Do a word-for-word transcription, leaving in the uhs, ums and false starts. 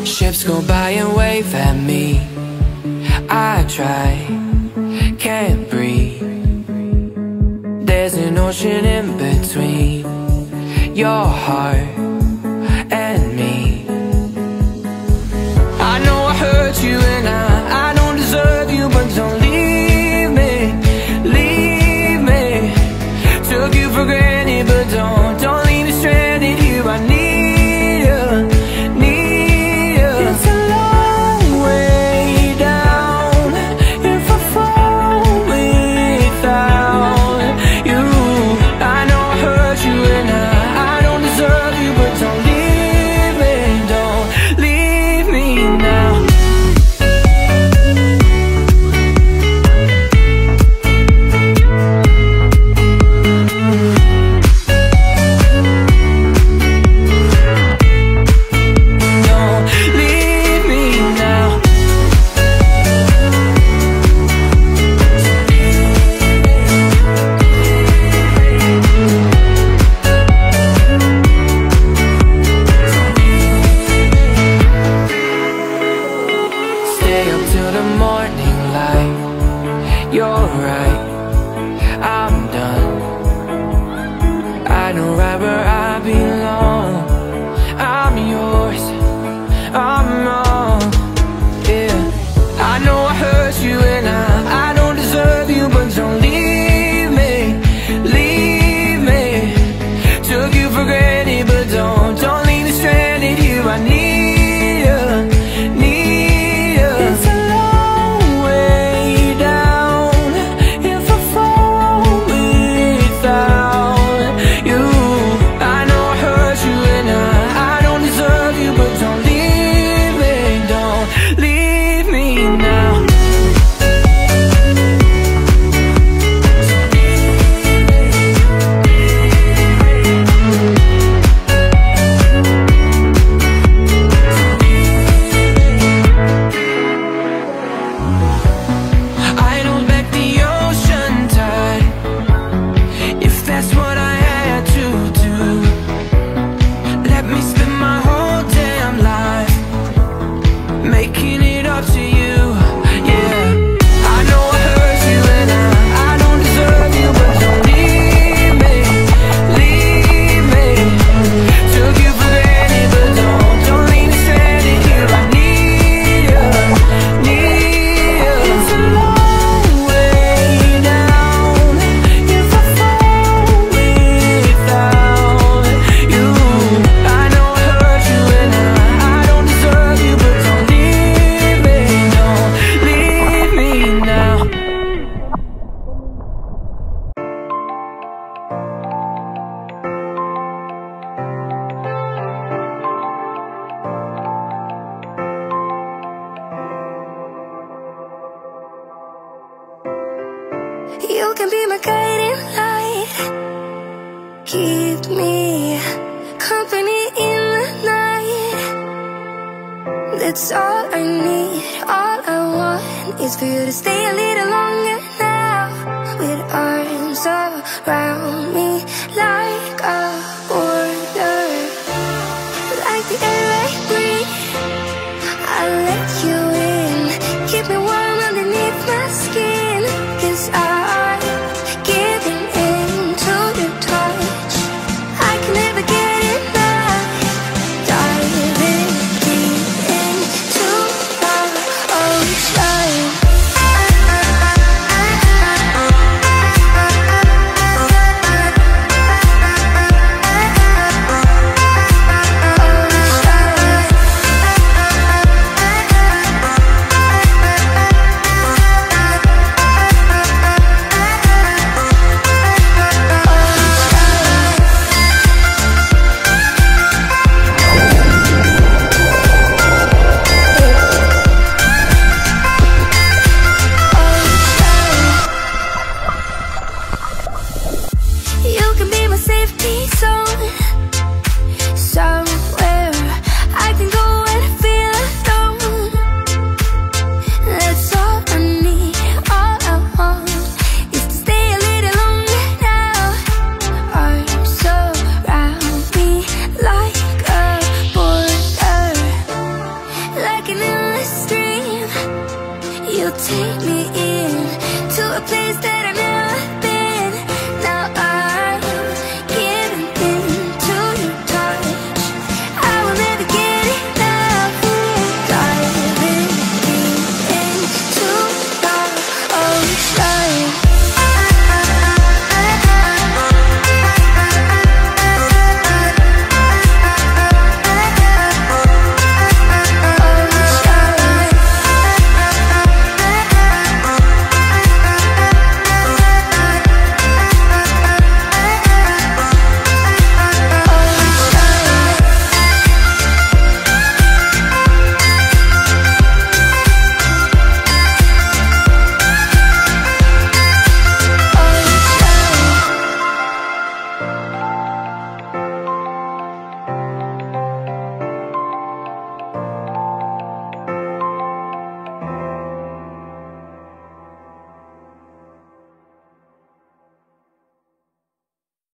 Ships go by and wave at me. I try, can't breathe. There's an ocean in between your heart and me. I know I hurt you and I, I don't deserve you, but don't leave me, leave me. Took you for granted, but don't, don't leave me stranded here. I need you, need you. It's a long way down if I fall without you. I know I hurt you and I, I don't deserve you, but don't leave me, don't leave me now. You're right, I'm done. I know right where I belong. I'm yours, I'm wrong, yeah. I know I hurt you and I, I don't deserve you, but don't leave me, leave me. Took you for granted, but don't, don't leave me stranded here. I need you, need you. It's a long way down if I fall without you. I know I hurt you and I, I don't deserve you, but don't leave me, don't leave me now. I don't back the ocean tide if that's what I had to do. Let me spend my whole damn life making it up to you, yeah. I know I hurt you and I, I don't deserve you, but don't leave me, leave me. Took you for granted, but don't, don't leave me stranded here. I need you, need you. It's a long way down if I fall without you. I know I hurt you and I, I don't deserve you, but don't leave me, don't leave me now. You can be my guiding light, keep me company in the night. That's all I need, all I want is for you to stay a little longer now, with arms around me like a border, like the air I breathe. I'll let you in, keep me warm underneath my skin, 'cause I'm giving in to your touch. I can never get enough, diving deep into the ocean. take me in to a place that